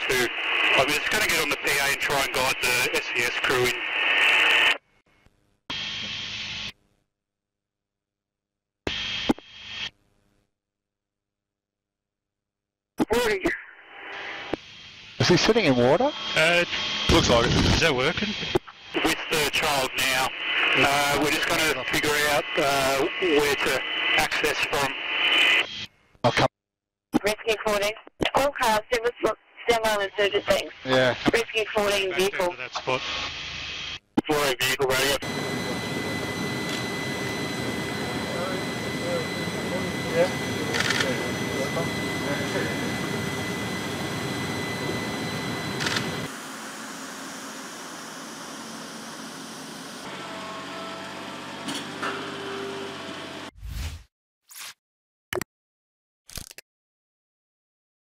to... I'm just going to get on the PA and try and guide the SES crew in. Morning. Is he sitting in water? Looks like it. Is that working? With the child now. We're just going to figure out where to access from. I'll come. Rescue 14. All cars, stand by and surge at things. Yeah. Rescue 14 vehicle. Back down to that spot. 14 vehicle radio.